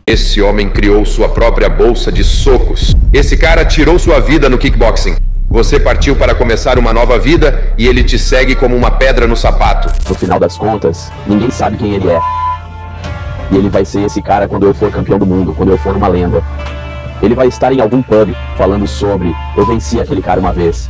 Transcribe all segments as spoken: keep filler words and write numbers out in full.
Esse homem criou sua própria bolsa de socos. Esse cara tirou sua vida no kickboxing. Você partiu para começar uma nova vida e ele te segue como uma pedra no sapato. No final das contas, ninguém sabe quem ele é. E ele vai ser esse cara quando eu for campeão do mundo, quando eu for uma lenda. Ele vai estar em algum pub, falando sobre, eu venci aquele cara uma vez.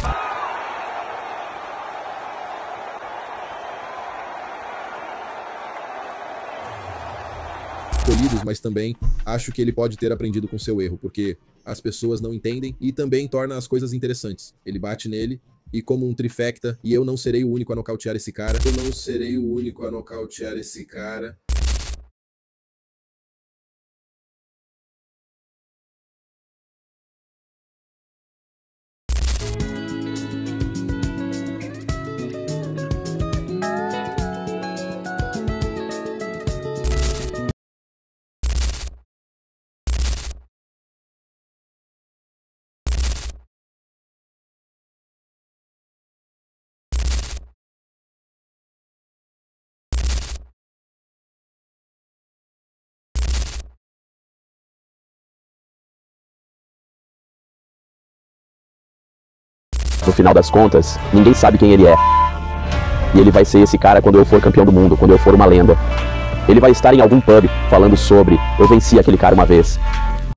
Polidos, mas também acho que ele pode ter aprendido com seu erro, porque as pessoas não entendem e também torna as coisas interessantes. Ele bate nele e como um trifecta, e eu não serei o único a nocautear esse cara. Eu não serei o único a nocautear esse cara. No final das contas, ninguém sabe quem ele é. E ele vai ser esse cara quando eu for campeão do mundo, quando eu for uma lenda. Ele vai estar em algum pub, falando sobre, eu venci aquele cara uma vez.